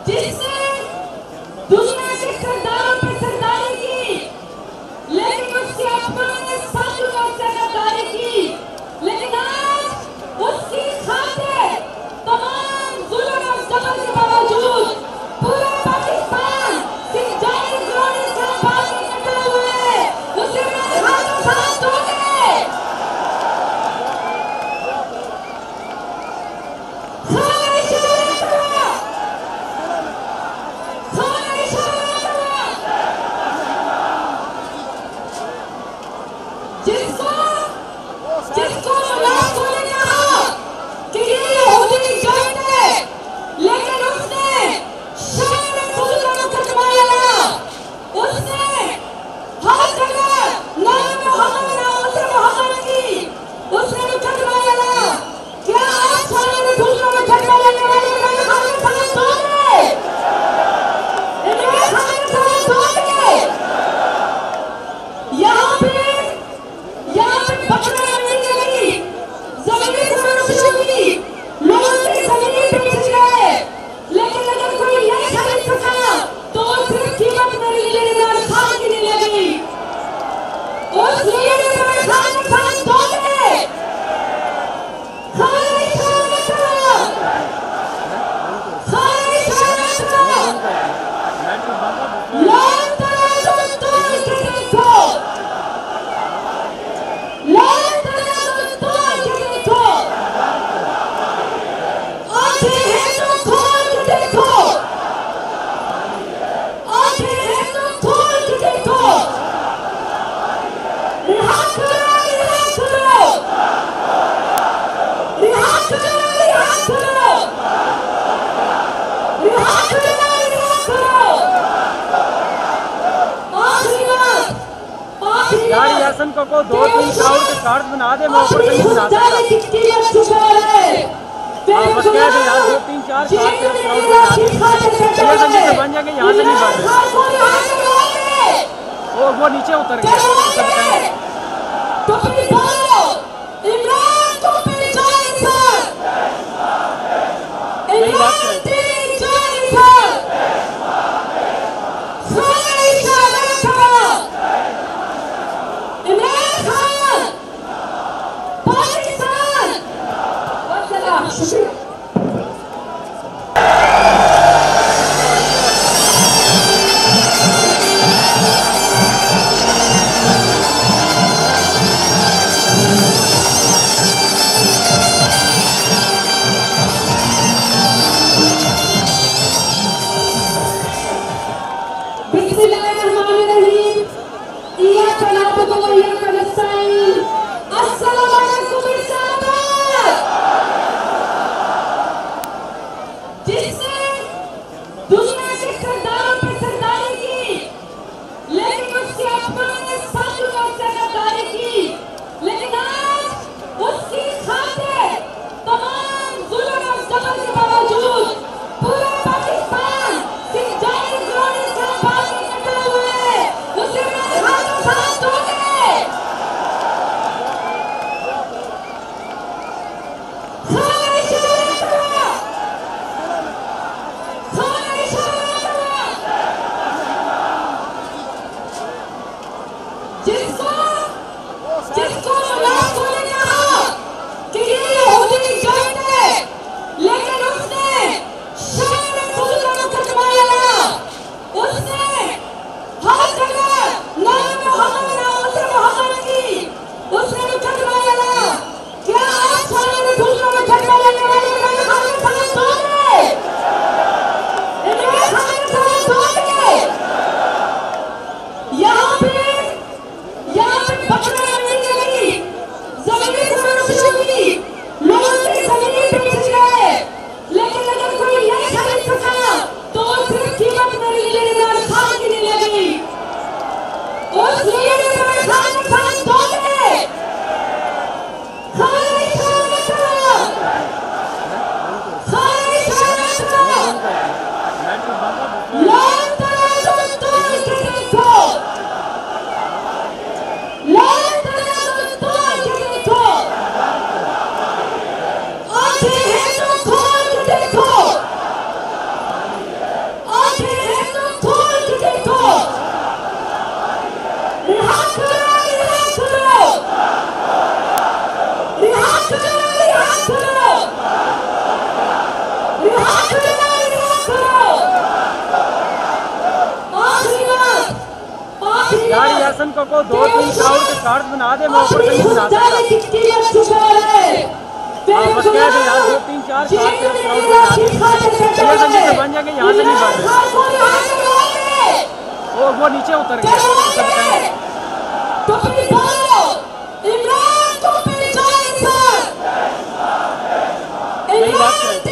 जिसने दुनिया के सरदारों पे सरदारी की, लेकिन उसके अपनों ने साधुओं से गद्दारी की। लेकिन आज उसकी खातिर तमाम जुल्म और जबर के बावजूद पूरा पाकिस्तान सिंचाई जोड़े से बाहर निकले हुए उसे मेरे हाथों साथ दोगे। जिसको लाखों ने कहा कि ये यहूदी जात है, लेकिन उसने शान खुद का मुकदमा लड़ा। उसने हर जगह नाम मोहम्मद की उसने मुकदमा लड़ा। क्या आप शान खुद का मुकदमा लेने वाले इमरान खान के साथ दोगे? इमरान खान के साथ दोगे? यहाँ पे बकरा नहीं चली, जमीन पर उछली, लोगों की जमीन पे उछ गए। लेकिन अगर कोई नहीं खरीद सका तो सिर्फ कीमत मेरी इमरान खान की नहीं लगी। उस लिए इमरान खान के साथ दोगे। खाली शामिल करो, खाली शामिल करो। लोग तराजू तोड़ के देखो, को 2-3 क्राउड के कार्ड बना दे, मैं ऊपर से नहीं बना सकता। बस कह दे यार 2-3-4 कार्ड के क्राउड बना दे, ये संजय से बन जाएंगे, यहाँ से नहीं बन रहे। वो नीचे उतर गया, उसे बताएंगे। यही बात है। यासन को 2-3 क्राउड के कार्ड बना दे, मैं ऊपर से नहीं बना सकता। हाँ बस कह दे यार 2-3-4 कार्ड के क्राउड बना दे, ये संजय से बन जाएंगे, यहाँ से नहीं बढ़ रहे। वो नीचे उतर गया, उसे बताएंगे। यही बात है।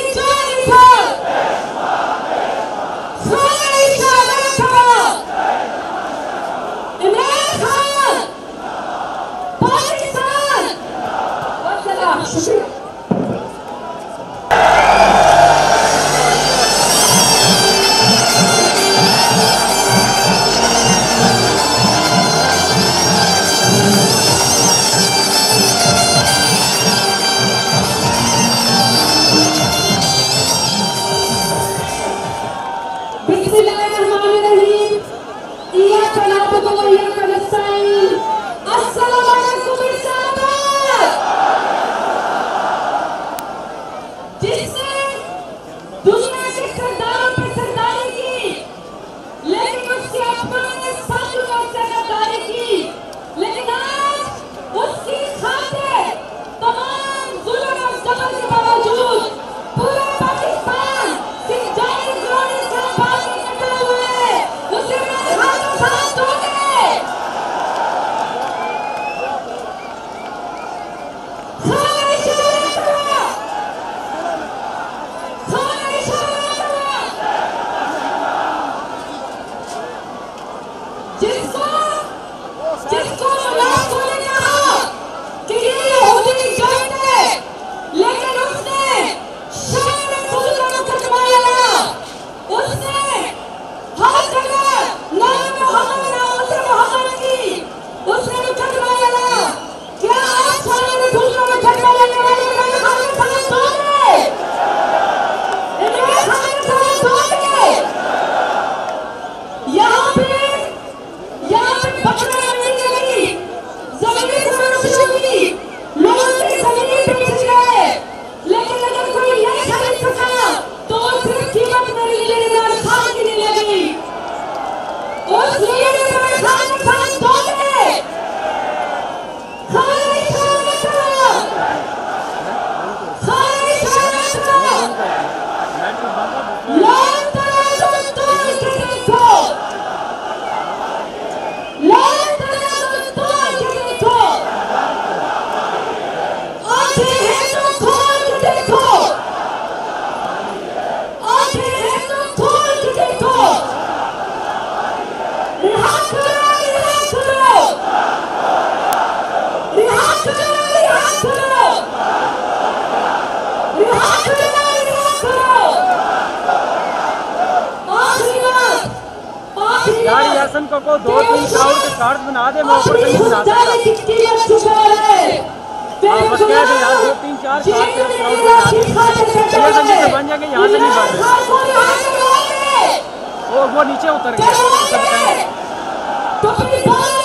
यासन को 2-3 क्राउड के कार्ड बना दे, मैं ऊपर से नहीं बना सकता। हाँ बस कह दे यार 2-3-4 कार्ड के क्राउड बना दे, ये संजय से बन जाएंगे, यहाँ से नहीं बढ़ रहे। वो नीचे उतर गया, उसे बताएंगे।